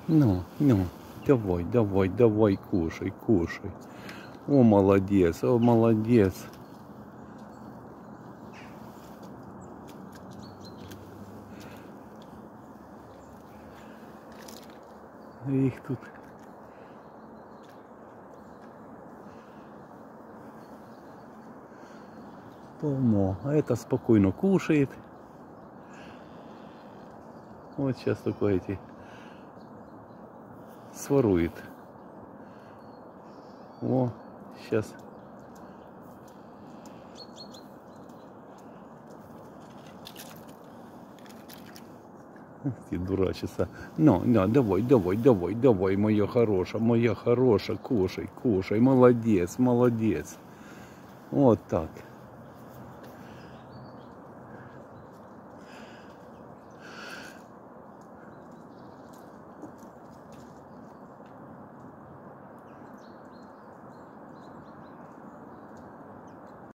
Ну, давай, давай, давай, кушай, кушай. О, молодец, о, молодец. Их тут полно. А это спокойно кушает. Вот сейчас только эти сворует. О, сейчас. Ты дурачишься. Ну, давай, давай, давай, давай, моя хорошая, кушай, кушай, молодец, молодец. Вот так.